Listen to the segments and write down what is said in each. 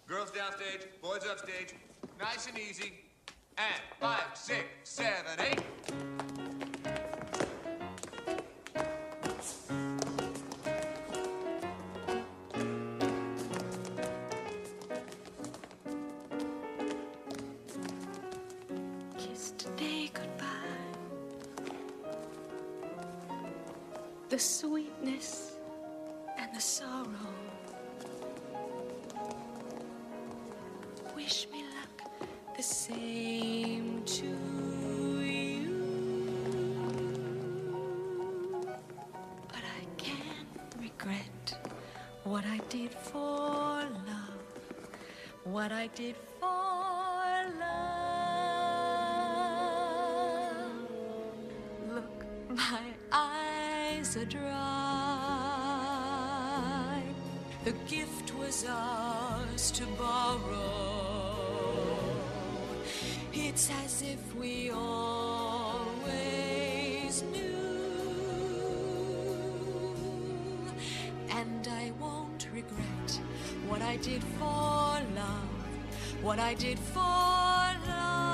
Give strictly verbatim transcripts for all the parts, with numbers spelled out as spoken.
Girls downstage, boys upstage. Nice and easy. And five, six, seven, eight. Kiss today goodbye. The sweetness and the sorrow. Wish me luck the same to you. But I can't regret what I did for love. What I did for love. Look, my eyes are dry. The gift was ours to borrow. It's as if we always knew. And I won't regret what I did for love. What I did for love.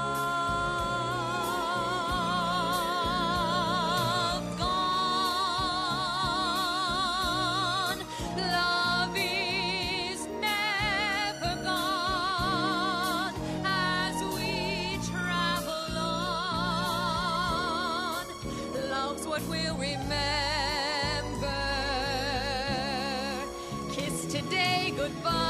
Gone. Love is never gone as we travel on. Love's what we'll remember. Kiss today goodbye.